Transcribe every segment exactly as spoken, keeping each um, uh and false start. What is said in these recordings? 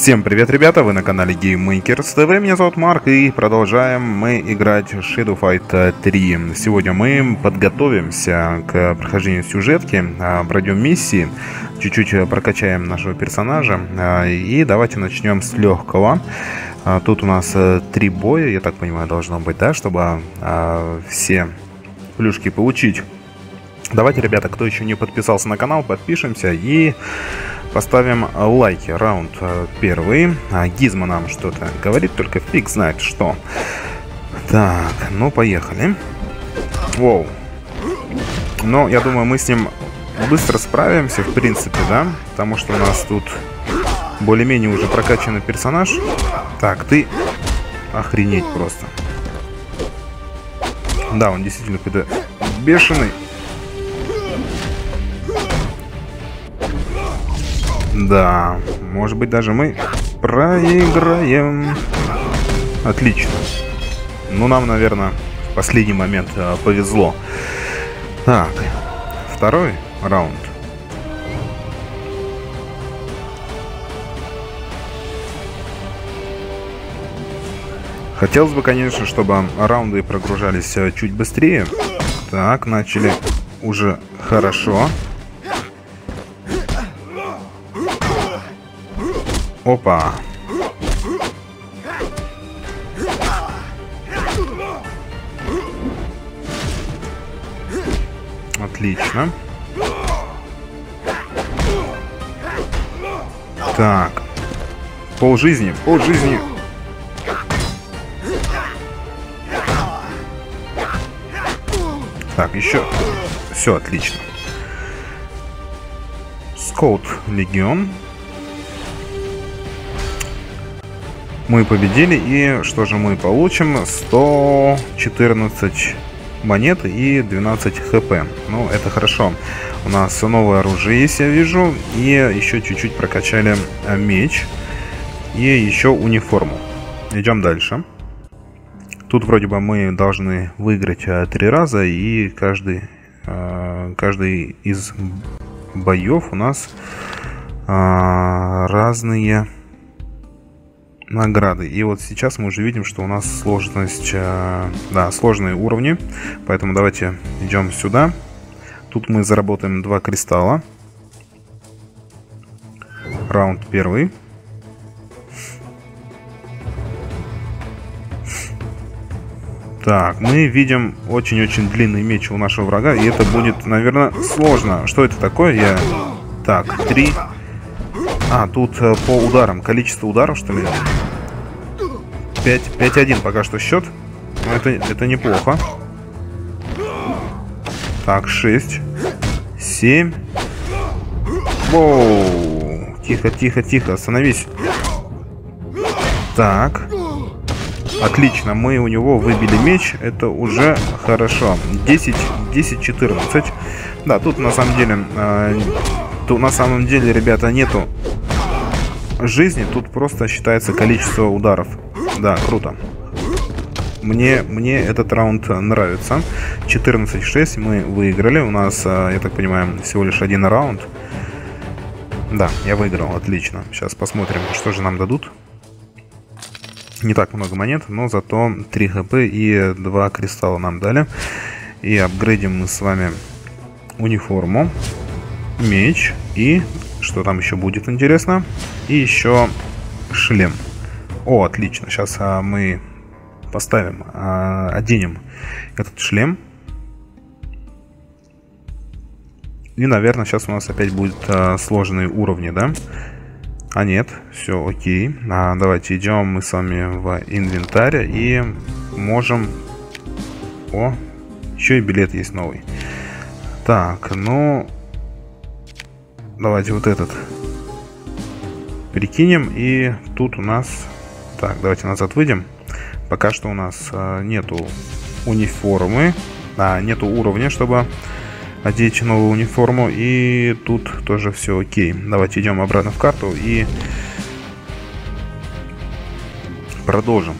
Всем привет, ребята, вы на канале GameMakers ти ви, меня зовут Марк, и продолжаем мы играть в Shadow Fight три. Сегодня мы подготовимся к прохождению сюжетки, пройдем миссии, чуть-чуть прокачаем нашего персонажа, и давайте начнем с легкого. Тут у нас три боя, я так понимаю, должно быть, да, чтобы все плюшки получить. Давайте, ребята, кто еще не подписался на канал, подпишемся и поставим лайки. Раунд первый. Гизмо нам что-то говорит, только фиг знает что. Так, ну поехали. Воу. Но я думаю, мы с ним быстро справимся, в принципе, да? Потому что у нас тут более-менее уже прокачанный персонаж. Так, ты... Охренеть просто. Да, он действительно какой-то бешеный. Да, может быть, даже мы проиграем. Отлично. Ну, нам, наверное, в последний момент э, повезло. Так, второй раунд. Хотелось бы, конечно, чтобы раунды прогружались э, чуть быстрее. Так, начали уже хорошо. Опа. Отлично. Так. Пол жизни, пол жизни. Так, еще. Все отлично. Скоут Легион. Мы победили, и что же мы получим? сто четырнадцать монет и двенадцать хп. Ну, это хорошо. У нас новое оружие есть, я вижу. И еще чуть-чуть прокачали меч. И еще униформу. Идем дальше. Тут вроде бы мы должны выиграть три раза. И каждый, каждый из боев у нас разные награды. И вот сейчас мы уже видим, что у нас сложность, э, да, сложные уровни. Поэтому давайте идем сюда. Тут мы заработаем два кристалла. Раунд первый. Так, мы видим очень-очень длинный меч у нашего врага. И это будет, наверное, сложно. Что это такое? Я... Так, три... А, тут э, по ударам. Количество ударов, что ли? пять один пока что счет. Но это, это неплохо. Так, шесть. семь. Воу. Тихо, тихо, тихо. Остановись. Так. Отлично. Мы у него выбили меч. Это уже хорошо. десять четырнадцать. Да, тут на самом деле... Э, тут на самом деле, ребята, нету жизни, тут просто считается количество ударов. Да, круто. Мне, мне этот раунд нравится. четырнадцать шесть мы выиграли. У нас, я так понимаю, всего лишь один раунд. Да, я выиграл, отлично. Сейчас посмотрим, что же нам дадут. Не так много монет, но зато три хп и два кристалла нам дали. И апгрейдим мы с вами униформу, меч и... Что там еще будет интересно? И еще шлем. О, отлично. Сейчас а, мы поставим, а, оденем этот шлем. И, наверное, сейчас у нас опять будут а, сложные уровни, да? А нет, все окей. А, давайте идем мы с вами в инвентарь и можем... О, еще и билет есть новый. Так, ну... Давайте вот этот перекинем. И тут у нас... Так, давайте назад выйдем. Пока что у нас а, нету униформы. А, нету уровня, чтобы одеть новую униформу. И тут тоже все окей. Давайте идем обратно в карту и продолжим.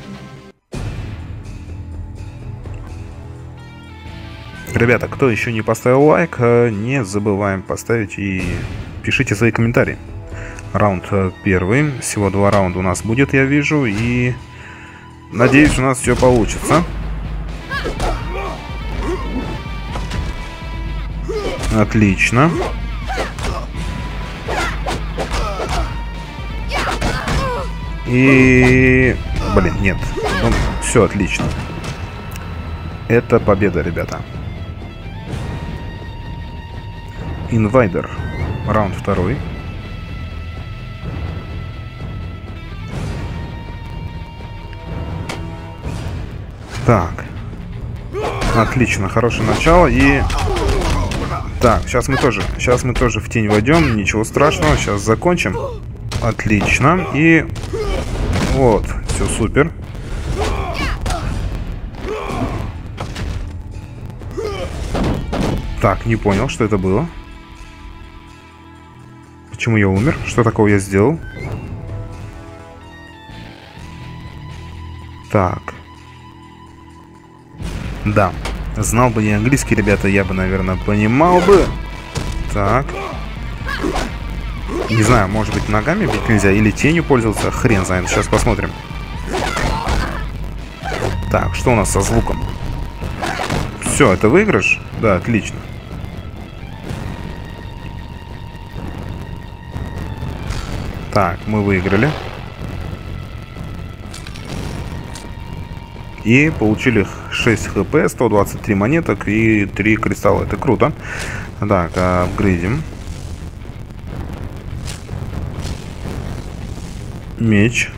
Ребята, кто еще не поставил лайк, не забываем поставить и пишите свои комментарии. Раунд первый. Всего два раунда у нас будет, я вижу. И надеюсь, у нас все получится. Отлично. И... Блин, нет. Ну, все отлично. Это победа, ребята. Инвайдер. Раунд второй. Так. Отлично, хорошее начало. И... Так, сейчас мы тоже, сейчас мы тоже в тень войдем. Ничего страшного, сейчас закончим. Отлично. И... Вот, все супер. Так, не понял, что это было. Почему я умер? Что такого я сделал? Так. Да. Знал бы я английский, ребята, я бы, наверное, понимал бы. Так. Не знаю, может быть, ногами бить нельзя или тенью пользоваться. Хрен знает. Сейчас посмотрим. Так, что у нас со звуком? Все, это выигрыш? Да, отлично. Так, мы выиграли. И получили шесть хп, сто двадцать три монеток и три кристалла. Это круто. Так, апгрейдим. Меч.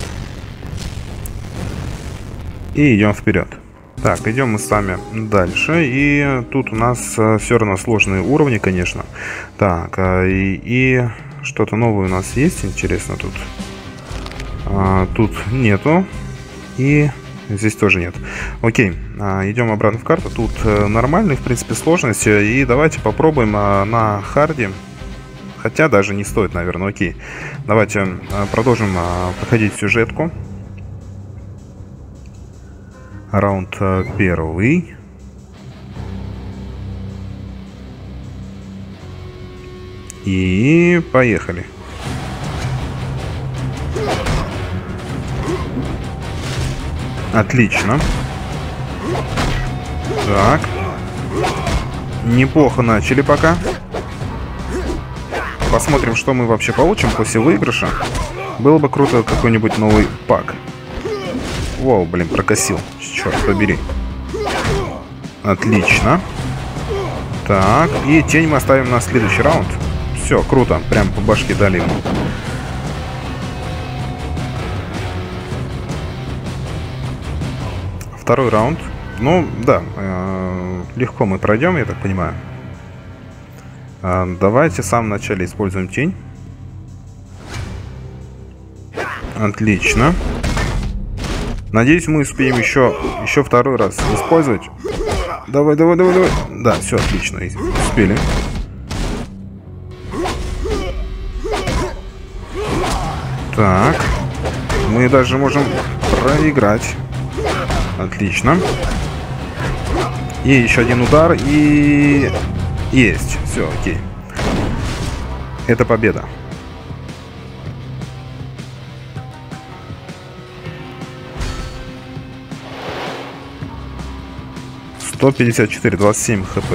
И идем вперед. Так, идем мы с вами дальше. И тут у нас все равно сложные уровни, конечно. Так, и, и что-то новое у нас есть. Интересно тут. А, тут нету. И здесь тоже нет. Окей, а, идем обратно в карту. Тут а, нормальные, в принципе, сложности. И давайте попробуем а, на харде. Хотя даже не стоит, наверное. Окей. Давайте а, продолжим а, проходить сюжетку. Раунд а, первый. И поехали. Отлично. Так. Неплохо начали пока. Посмотрим, что мы вообще получим после выигрыша. Было бы круто какой-нибудь новый пак. Воу, блин, прокосил. Черт побери. Отлично. Так, и тень мы оставим на следующий раунд. Все, круто. Прям по башке дали ему. Второй раунд. Ну, да, э, легко мы пройдем, я так понимаю. Э, давайте в самом начале используем тень. Отлично. Надеюсь, мы успеем еще, еще второй раз использовать. Давай, давай, давай, давай. Да, все отлично. Успели. Так. Мы даже можем проиграть. Отлично. И еще один удар. И... Есть. Все, окей. Это победа. сто пятьдесят четыре, двадцать семь хп.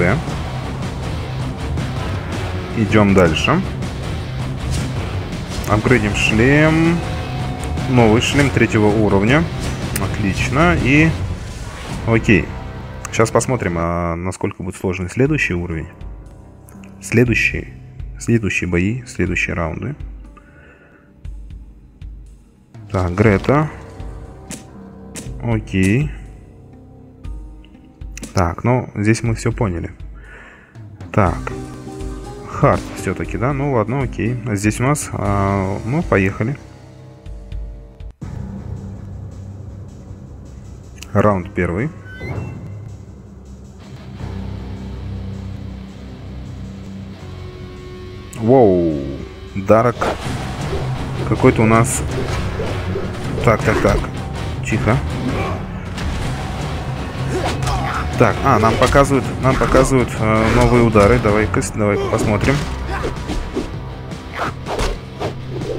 Идем дальше. Апгрейдим шлем. Новый шлем третьего уровня. Отлично. И... Окей. Сейчас посмотрим, а насколько будет сложный следующий уровень. Следующие. Следующие бои. Следующие раунды. Так, Грета. Окей. Так, ну, здесь мы все поняли. Так. Хард все-таки, да? Ну, ладно, окей. А здесь у нас... А, ну, поехали. Раунд первый. Воу. Дарк. Какой-то у нас... Так, так, так. Тихо. Так, а, нам показывают, нам показывают э, новые удары. Давай-ка, давай посмотрим.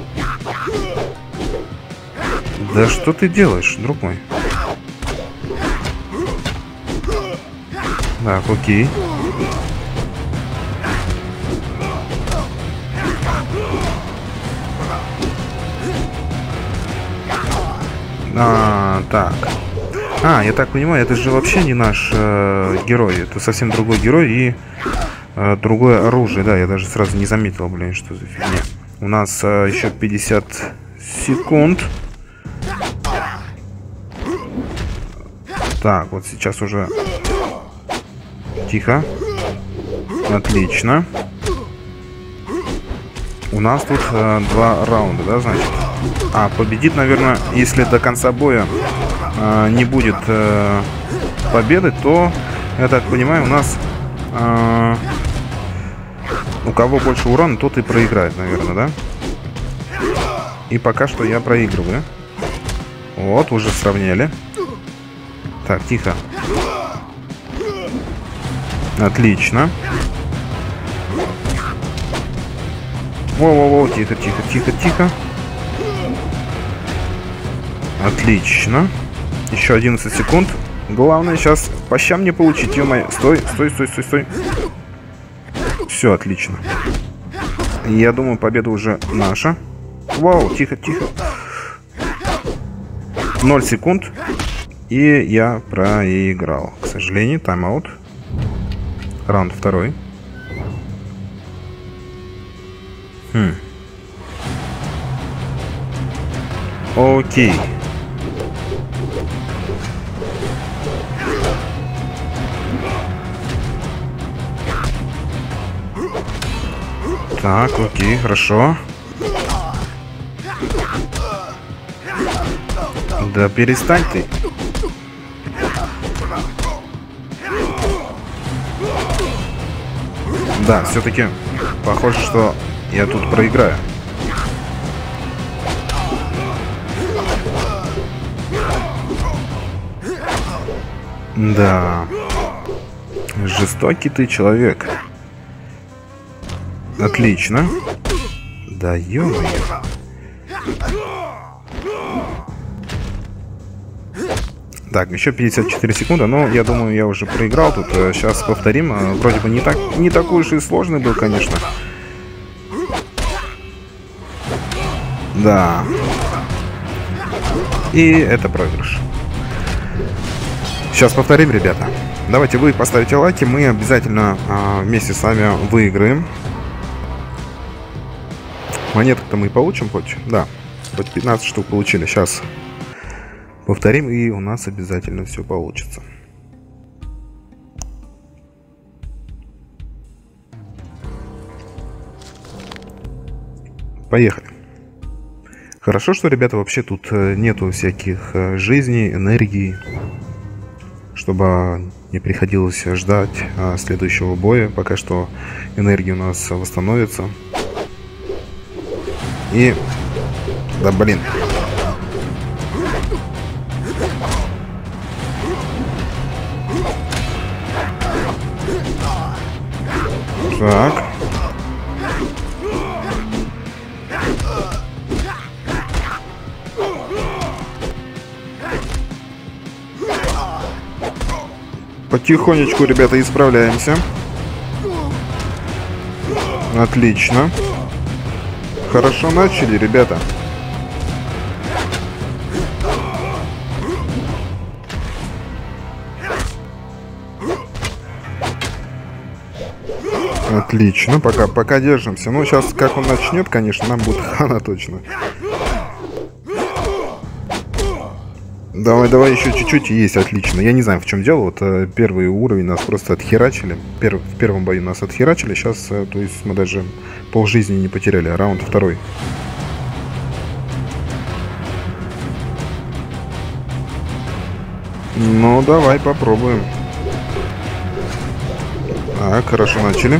Да что ты делаешь, друг мой? Так, окей. А, так. А, я так понимаю, это же вообще не наш э, герой. Это совсем другой герой и э, другое оружие. Да, я даже сразу не заметил, блин, что за фигня. У нас э, еще пятьдесят секунд. Так, вот сейчас уже... Тихо. Отлично. У нас тут э, два раунда, да, значит? А, победит, наверное, если до конца боя э, не будет э, победы, то, я так понимаю, у нас... Э, у кого больше урона, тот и проиграет, наверное, да? И пока что я проигрываю. Вот, уже сравняли. Так, тихо. Отлично. Воу-воу-воу, тихо, тихо, тихо, тихо. Отлично. Еще одиннадцать секунд. Главное сейчас по щам не получить, ё-моё. Стой, стой, стой, стой, стой. Все, отлично. Я думаю, победа уже наша. Вау, тихо, тихо. ноль секунд. И я проиграл. К сожалению, тайм-аут. Раунд второй. Хм. Окей. Так, окей, хорошо. Да перестань ты. Да, все-таки похоже, что я тут проиграю. Да. Жестокий ты человек. Отлично. Да ё-моё. Так, еще пятьдесят четыре секунды, но я думаю, я уже проиграл тут. Сейчас повторим. Вроде бы не так, не такой уж и сложный был, конечно. Да. И это проигрыш. Сейчас повторим, ребята. Давайте вы поставите лайки, мы обязательно а, вместе с вами выиграем. Монеток-то мы получим хоть? Да, хоть пятнадцать штук получили. Сейчас повторим, и у нас обязательно все получится. Поехали. Хорошо, что, ребята, вообще тут нету всяких жизней, энергии, чтобы не приходилось ждать а, следующего боя. Пока что энергия у нас восстановится. И... Да, блин. Так. Потихонечку, ребята, исправляемся. Отлично. Хорошо начали, ребята. Отлично, пока, пока держимся. Ну, сейчас, как он начнет, конечно, нам будет хана точно. Давай, давай, еще чуть-чуть, есть, отлично. Я не знаю, в чем дело. Вот э, первый уровень нас просто отхерачили. Пер, в первом бою нас отхерачили. Сейчас, э, то есть, мы даже полжизни не потеряли. Раунд второй. Ну, давай попробуем. Так, хорошо начали.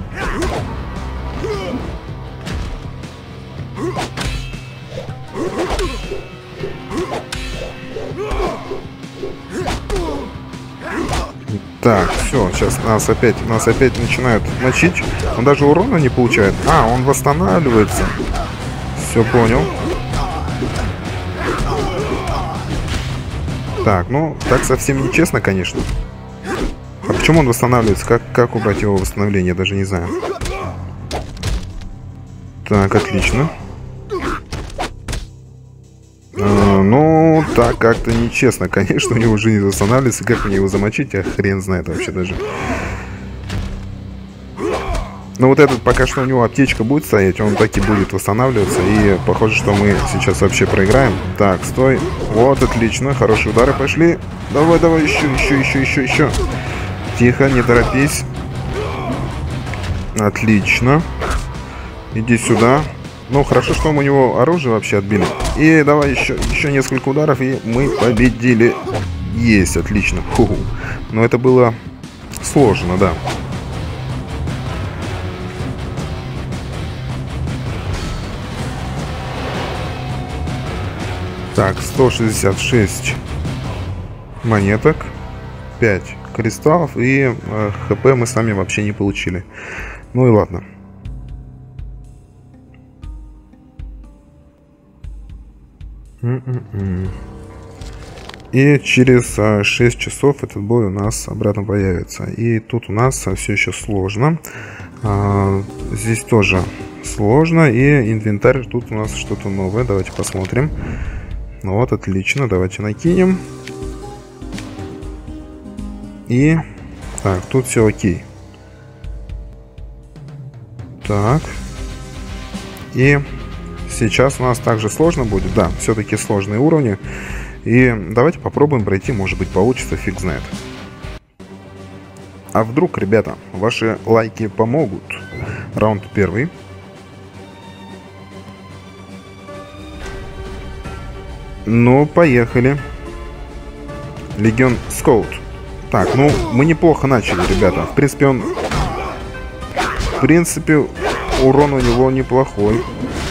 Так, все, сейчас нас опять, нас опять начинают мочить. Он даже урона не получает. А, он восстанавливается. Все понял. Так, ну, так совсем нечестно, конечно. А почему он восстанавливается? Как, как убрать его восстановление? Даже не знаю. Так, отлично. А, ну, так как-то нечестно, конечно, у него уже не восстанавливается. Как мне его замочить, я хрен знает вообще даже. Ну, вот этот, пока что у него аптечка будет стоять, он так и будет восстанавливаться. И похоже, что мы сейчас вообще проиграем. Так, стой. Вот, отлично, хорошие удары пошли. Давай, давай, еще, еще, еще, еще, еще. Тихо, не торопись. Отлично. Иди сюда. Ну, хорошо, что мы у него оружие вообще отбили. И давай еще, еще несколько ударов, и мы победили. Есть, отлично. Фу-ху. Но это было сложно, да. Так, сто шестьдесят шесть монеток, пять кристаллов, и э, хп мы сами вообще не получили. Ну и ладно. И через а, шесть часов этот бой у нас обратно появится. И тут у нас а, все еще сложно. А, здесь тоже сложно. И инвентарь, тут у нас что-то новое. Давайте посмотрим. Ну вот, отлично. Давайте накинем. И... Так, тут все окей. Так. И сейчас у нас также сложно будет. Да, все-таки сложные уровни. И давайте попробуем пройти, может быть, получится, фиг знает. А вдруг, ребята, ваши лайки помогут? Раунд первый. Ну, поехали. Легион Скоут. Так, ну, мы неплохо начали, ребята. В принципе, он... В принципе, урон у него неплохой.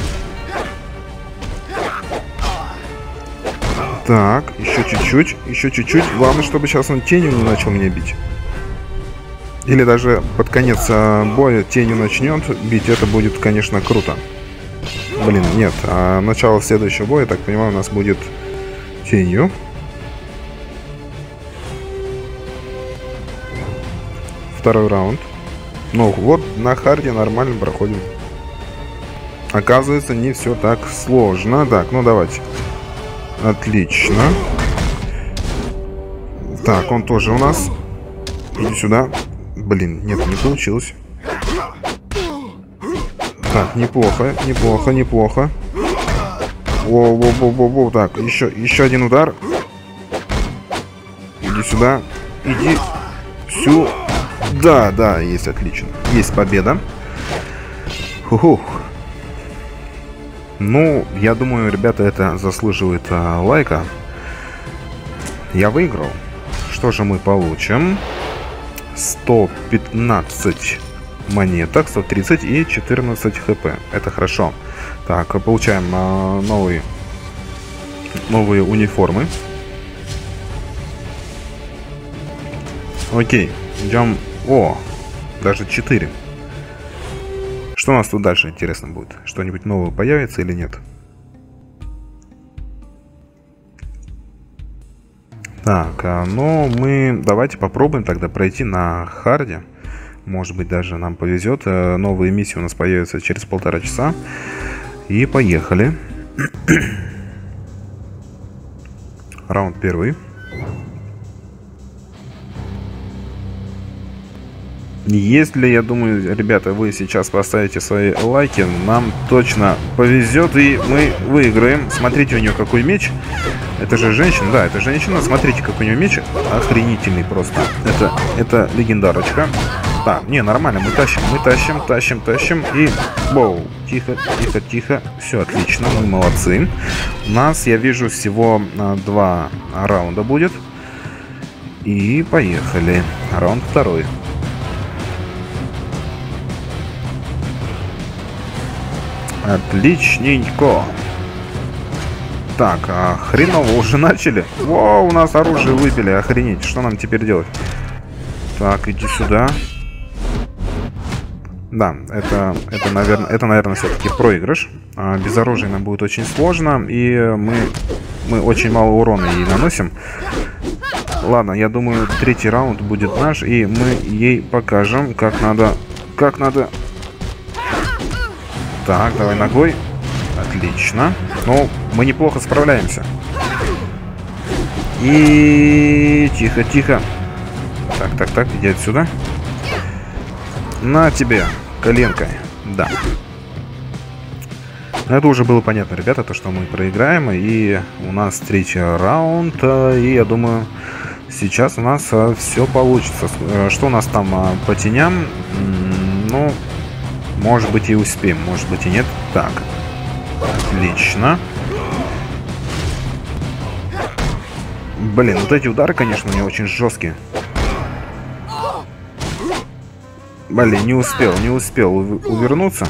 Так, еще чуть-чуть, еще чуть-чуть. Главное, чтобы сейчас он тенью не начал меня бить. Или даже под конец боя тенью начнет бить. Это будет, конечно, круто. Блин, нет. А начало следующего боя, так понимаю, у нас будет тенью. Второй раунд. Ну, вот на харде нормально проходим. Оказывается, не все так сложно. Так, ну давайте. Отлично. Так, он тоже у нас. Иди сюда. Блин, нет, не получилось. Так, неплохо, неплохо, неплохо. Воу-воу-воу-воу-воу. Так, еще, еще один удар. Иди сюда. Иди сюда. Да, да, есть, отлично. Есть победа. Ху-хух. Ну, я думаю, ребята, это заслуживает а, лайка. Я выиграл. Что же мы получим? сто пятнадцать монеток, сто тридцать и четырнадцать хп. Это хорошо. Так, получаем а, новые, новые униформы. Окей, идем. О, даже четыре. Что у нас тут дальше интересно будет? Что-нибудь новое появится или нет? Так, а, ну мы давайте попробуем тогда пройти на харде. Может быть, даже нам повезет. Новые миссии у нас появятся через полтора часа. И поехали. Раунд первый. Если, я думаю, ребята, вы сейчас поставите свои лайки, нам точно повезет, и мы выиграем. Смотрите, у нее какой меч. Это же женщина, да, это женщина. Смотрите, какой у нее меч. Охренительный просто. Это, это легендарочка. Так, не, нормально, мы тащим, мы тащим, тащим, тащим. И, воу, тихо, тихо, тихо. Все отлично, мы молодцы. У нас, я вижу, всего а, два раунда будет. И поехали. Раунд второй. Отличненько. Так, а хреново уже начали. О, у нас оружие выбили, охренеть. Что нам теперь делать? Так, иди сюда. Да, это, это, наверное, это, наверное, все-таки проигрыш. А, без оружия нам будет очень сложно, и мы, мы очень мало урона ей наносим. Ладно, я думаю, третий раунд будет наш, и мы ей покажем, как надо... Как надо... Так, давай ногой. Отлично. Ну, мы неплохо справляемся. И... Тихо, тихо. Так, так, так, иди отсюда. На тебе, коленкой. Да. Это уже было понятно, ребята, то, что мы проиграем. И у нас третий раунд. И я думаю, сейчас у нас все получится. Что у нас там по теням? Ну, может быть и успеем, может быть и нет. Так. Отлично. Блин, вот эти удары, конечно, у меня очень жесткие. Блин, не успел, не успел увернуться.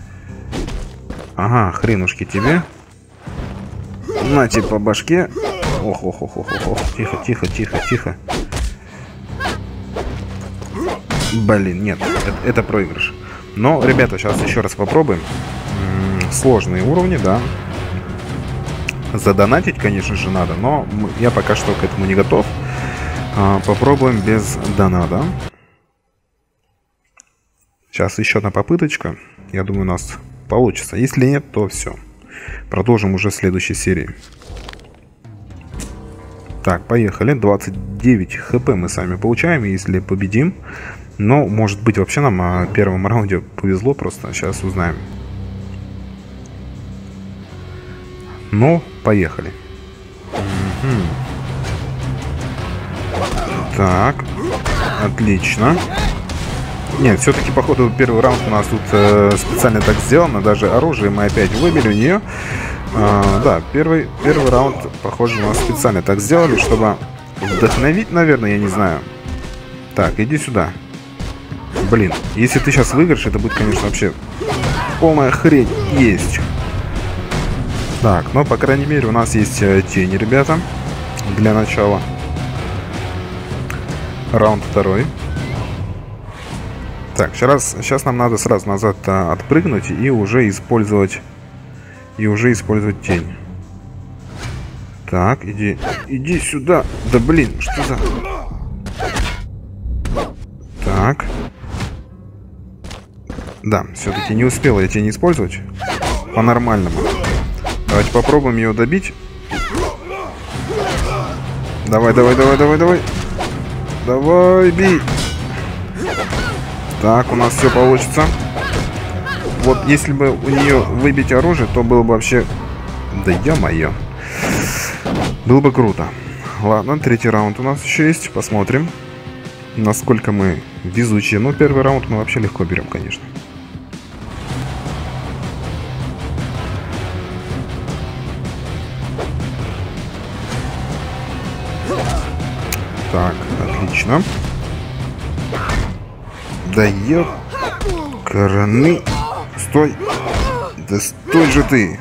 Ага, хренушки тебе. На тебе по башке. Ох, ох, ох, ох, ох. Тихо, тихо, тихо, тихо. Блин, нет, это, это проигрыш. Но, ребята, сейчас еще раз попробуем. М-м, сложные уровни, да. Задонатить, конечно же, надо, но я пока что к этому не готов. А, попробуем без доната. Сейчас еще одна попыточка. Я думаю, у нас получится. Если нет, то все. Продолжим уже в следующей серии. Так, поехали. двадцать девять хп мы сами получаем, если победим. Но, может быть, вообще нам в первом раунде повезло просто. Сейчас узнаем. Ну, поехали. Угу. Так, отлично. Нет, все-таки, походу, первый раунд у нас тут э, специально так сделано. Даже оружие мы опять выбили у нее. А, да, первый, первый раунд, похоже, у нас специально так сделали, чтобы вдохновить, наверное, я не знаю. Так, иди сюда. Блин, если ты сейчас выиграешь, это будет, конечно, вообще полная хрень есть. Так, но, по крайней мере, у нас есть э, тени, ребята, для начала. Раунд второй. Так, сейчас, сейчас нам надо сразу назад а, отпрыгнуть и уже использовать и уже использовать тень. Так, иди, иди сюда. Да блин, что за... Так. Да, все-таки не успел я тень использовать. По-нормальному. Давайте попробуем ее добить. Давай, давай, давай, давай, давай. Давай, бей. Так, у нас все получится. Вот если бы у нее выбить оружие, то было бы вообще... Да ё-моё. Было бы круто. Ладно, третий раунд у нас еще есть. Посмотрим, насколько мы везучие. Ну, первый раунд мы вообще легко берем, конечно. Так, отлично. Да ёп... Короны... Стой! Да стой же ты!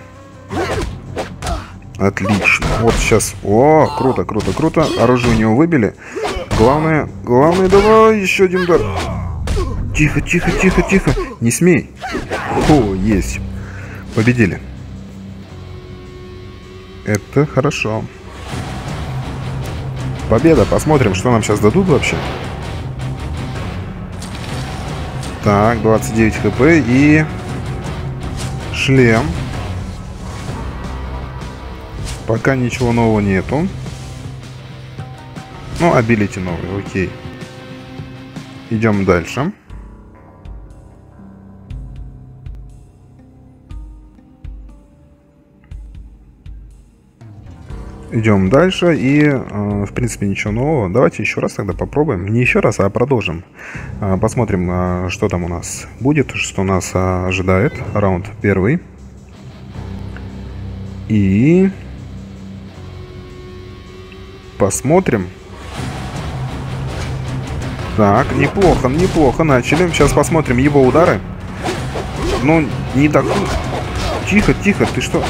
Отлично. Вот сейчас... О, круто, круто, круто. Оружие у него выбили. Главное... Главное, давай еще один удар. Тихо, тихо, тихо, тихо. Не смей. О, есть. Победили. Это хорошо. Победа. Посмотрим, что нам сейчас дадут вообще. Так, двадцать девять хп и шлем. Пока ничего нового нету. Ну, абилити новый, окей. Идем дальше. Идем дальше и, э, в принципе, ничего нового. Давайте еще раз тогда попробуем. Не еще раз, а продолжим. Э, посмотрим, э, что там у нас будет, что нас э, ожидает. Раунд первый. И... Посмотрим. Так, неплохо, неплохо начали. Сейчас посмотрим его удары. Ну, не так... Тихо, тихо, ты что...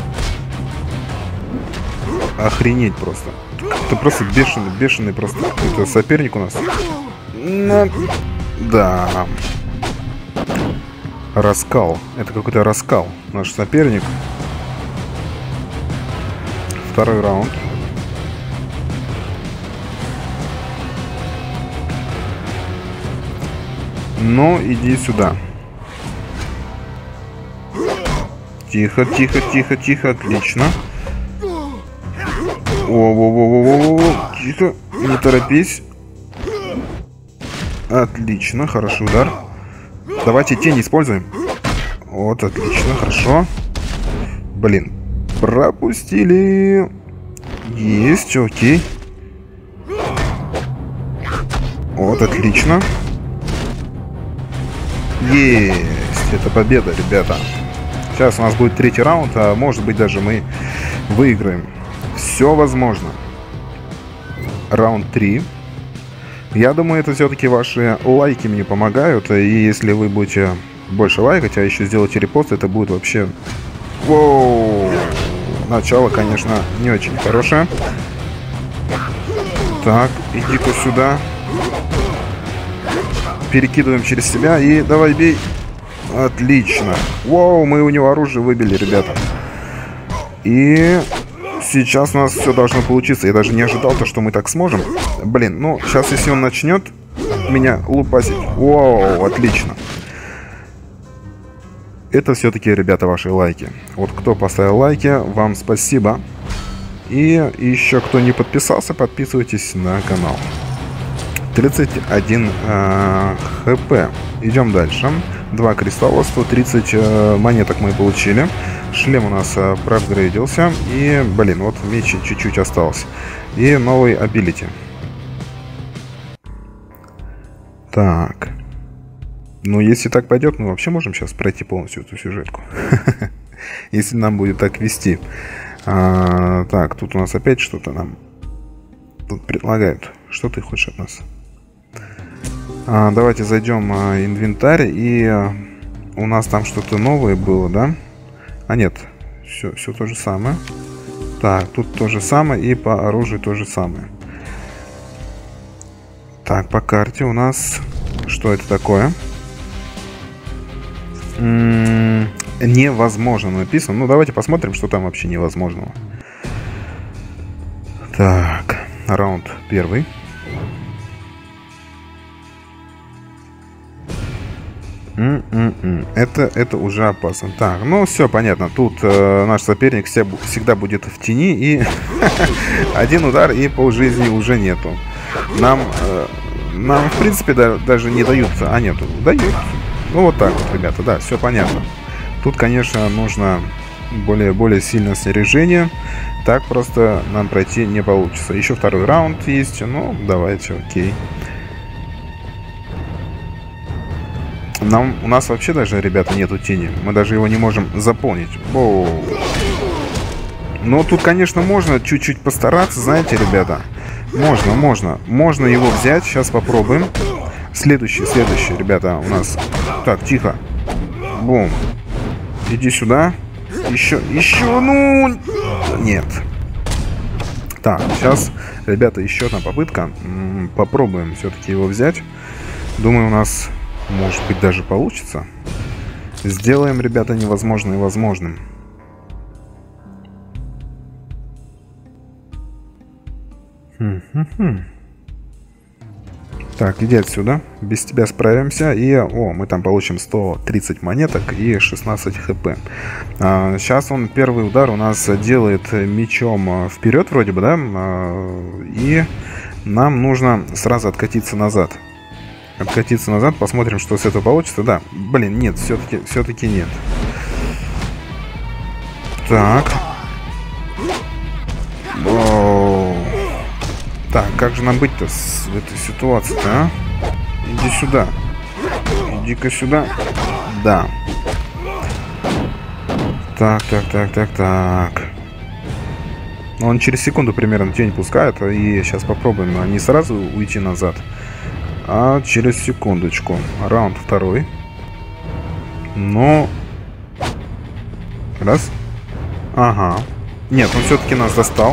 Охренеть просто. Это просто бешеный, бешеный просто. Это соперник у нас. Но... Да. Раскал. Это какой-то раскал. Наш соперник. Второй раунд. Ну, иди сюда. Тихо, тихо, тихо, тихо. Отлично. О-о-о-о-о-о. Тихо. Не торопись. Отлично. Хороший удар. Давайте тень используем. Вот, отлично. Хорошо. Блин. Пропустили. Есть. Окей. Вот, отлично. Есть. Это победа, ребята. Сейчас у нас будет третий раунд, а может быть даже мы выиграем. Все возможно. Раунд три. Я думаю, это все-таки ваши лайки мне помогают. И если вы будете больше лайкать, а еще сделать репост, это будет вообще... Воу! Начало, конечно, не очень хорошее. Так, иди-ка сюда. Перекидываем через себя и давай бей. Отлично. Воу, мы у него оружие выбили, ребята. И сейчас у нас все должно получиться. Я даже не ожидал то, что мы так сможем. Блин, ну, сейчас если он начнет меня лупасить. Воу, отлично. Это все-таки, ребята, ваши лайки. Вот кто поставил лайки, вам спасибо. И еще кто не подписался, подписывайтесь на канал. тридцать один э, хп. Идем дальше. Два кристалла, сто тридцать э, монеток мы получили. Шлем у нас э, проапгрейдился. И, блин, вот меч чуть-чуть осталось. И новый абилити. Так. Ну, если так пойдет, мы вообще можем сейчас пройти полностью эту сюжетку. Если нам будет так вести. А, так, тут у нас опять что-то нам тут предлагают. Что ты хочешь от нас? А, давайте зайдем в инвентарь. И а, у нас там что-то новое было, да? А нет, все, все то же самое. Так, тут то же самое. И по оружию то же самое. Так, по карте у нас... Что это такое? М-м- невозможно написано. Ну, давайте посмотрим, что там вообще невозможного. Так, раунд первый. М-м-м. Это, это уже опасно. Так, ну все понятно. Тут э, наш соперник вся, всегда будет в тени. И один удар, и полжизни уже нету. Нам, э, нам в принципе, да, даже не даются. А, нету. Дают. Ну вот так вот, ребята. Да, все понятно. Тут, конечно, нужно более, более сильное снаряжение. Так просто нам пройти не получится. Еще второй раунд есть. Ну, давайте, окей. Нам, у нас вообще даже, ребята, нету тени. Мы даже его не можем заполнить. Воу. Но тут, конечно, можно чуть-чуть постараться, знаете, ребята. Можно, можно. Можно его взять. Сейчас попробуем. Следующий, следующий, ребята, у нас... Так, тихо. Бум. Иди сюда. Еще, еще, ну... Нет. Так, сейчас, ребята, еще одна попытка. М-м, попробуем все-таки его взять. Думаю, у нас... Может быть, даже получится. Сделаем, ребята, невозможное возможным. Хм-хм-хм. Так, иди отсюда. Без тебя справимся. И, о, мы там получим сто тридцать монеток и шестнадцать хп. А, сейчас он первый удар у нас делает мечом вперед, вроде бы, да? А, и нам нужно сразу откатиться назад. Откатиться назад, посмотрим, что с этого получится. Да, блин, нет, все-таки все-таки нет. Так. Оу. Так, как же нам быть-то с этой ситуацией-то, а? Иди сюда. Иди-ка сюда. Да. Так, так, так, так, так. Он через секунду примерно тень пускает. И сейчас попробуем не сразу уйти назад, а через секундочку. Раунд второй. Но... Раз. Ага. Нет, он все-таки нас достал.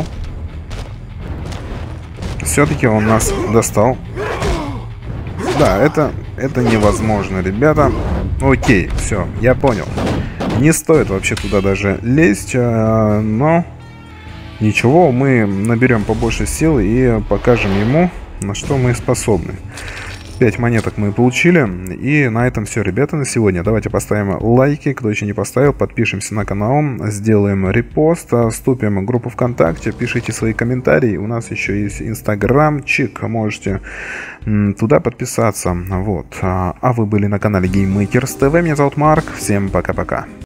Все-таки он нас достал. Да, это, это невозможно, ребята. Окей, все, я понял. Не стоит вообще туда даже лезть, но ничего, мы наберем побольше сил и покажем ему, на что мы способны. пять монеток мы получили. И на этом все, ребята, на сегодня. Давайте поставим лайки, кто еще не поставил, подпишемся на канал, сделаем репост, вступим в группу ВКонтакте, пишите свои комментарии. У нас еще есть инстаграмчик, можете туда подписаться. Вот. А вы были на канале GameMakers ти ви. Меня зовут Марк. Всем пока-пока.